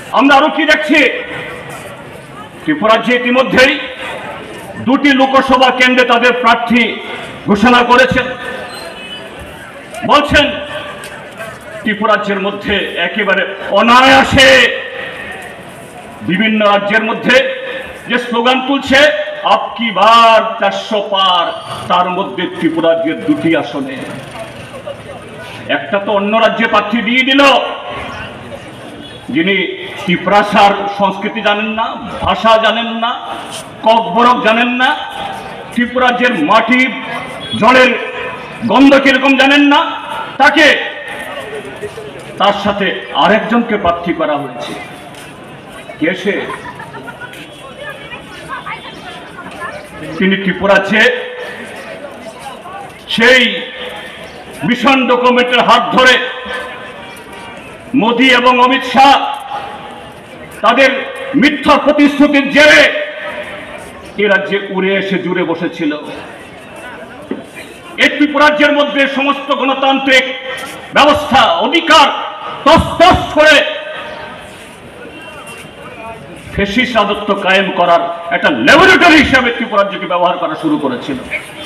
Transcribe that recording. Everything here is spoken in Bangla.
আমরা আরো কি দেখছি, ত্রিপুরাজ্যে ইতিমধ্যেই 2টি লোকসভা কেন্দ্রে তাদের প্রার্থী ঘোষণা করেছেন। বলছেন ত্রিপুরাজ্যের মধ্যে একেবারে অনায়াসে বিভিন্ন রাজ্যের মধ্যে যে স্লোগান তুলছে আপকি বার 400 পার, তার মধ্যে ত্রিপুরাজ্যের 2টি আসনে। একটা তো অন্য রাজ্যে প্রার্থী দিয়ে দিল, যিনি ত্রিপুরার সংস্কৃতি জানেন না, ভাষা জানেন না, ককবরক জানেন না, ত্রিপুরাজ্যের মাটি জলের গন্ধ কিরকম জানেন না, তাকে তার সাথে আরেকজনকে প্রার্থী করা হয়েছে। কে সে? তিনি ত্রিপুরাজ্যে সেই মিশন ডকুমেন্টের হাত ধরে মোদী এবং অমিত শাহ তাদের মিথ্যা প্রতিশ্রুতির জেরে এ রাজ্যে উড়ে এসে জুড়ে বসেছিল। এই ত্রিপুরাজ্যের মধ্যে সমস্ত গণতান্ত্রিক ব্যবস্থা অধিকার তছনছ করে ফ্যাসিস্ট রাজত্ব কায়েম করার একটা ল্যাবরেটরি হিসাবে ত্রিপুরাজ্যকে ব্যবহার করা শুরু করেছিল।